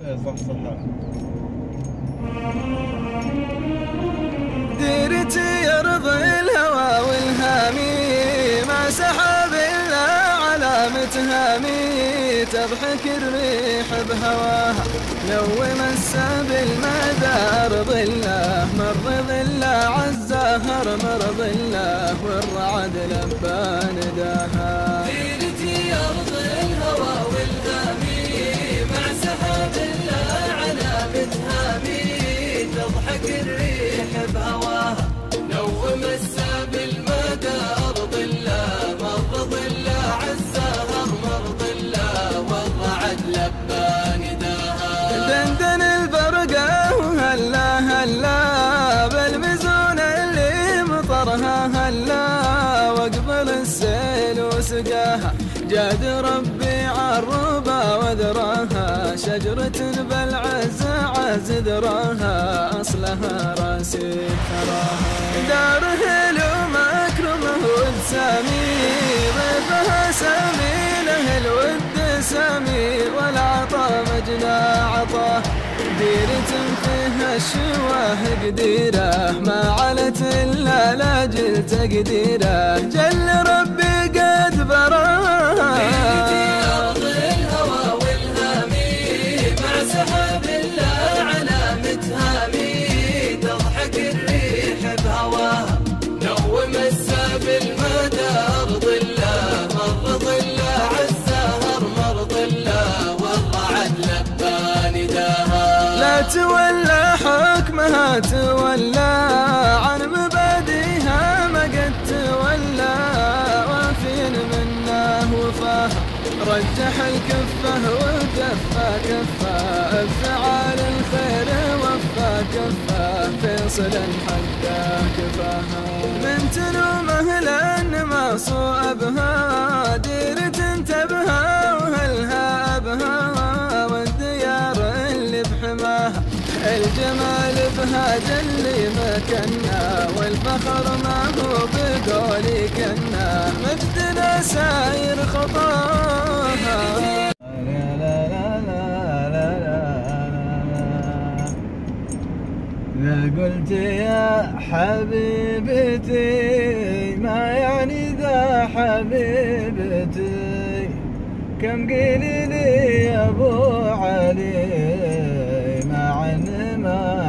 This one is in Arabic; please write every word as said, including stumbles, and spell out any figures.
صح صح. ديرتي يرضي الهوى والهامي، ما سحب إلا علامة هامي، تضحك الريح بهواها لو مس بالمدى أرض الله، مر ظله عالزهر مر ظله والرعد لبى نداها. ديرتي يرضي الهوى والهامي، مع سحب إلا علامة هامي، تضحك الريح بهواها لو مس بالمدى أرض الله، مر ظله عالزهر مر ظله والرعد لبى نداها. دندن البرقة وهلا هلا بالمزون اللي مطرها هلا، واقبل السيل وسقاها جاد ربي عالربا وذراها، شجرة بالعز عز ذراها أصلها راسي تراها. دار هلو مكرمه وابتسامي، ضيفها سامي له الود سامي، والعطا مجنى عطاه، ديرة فيها الشواه قديره، ما علت إلا لاجل تقديره، جل ربي قد براها. ديرتي أرض الهوى والهامي، مع سحب إلا علامة هامي، تضحك الريح بهواها لو مس بالمدى أرض الله، مر ظله عالزهر مر ظله والرعد لبى نداها. لا تولى حكمها تولى عن مبادئها ما قد تولى، وافين منه وفاها رجح الكفه وكفى كفه، بفعال الخير وفى كفه، فيصل حتى كفاها. من تلومه لأن ما صوبها، ديرة تبها وهلها أبها، والديار اللي بحماها الجمال بها جلي مكنا، والفخر ما هو بقولي كنا، مجدنا ساير خطاها. إذا قلت يا حبيبتي ما يعني ذا حبيبتي، كم قيلي لي يا ابو علي مع ان ما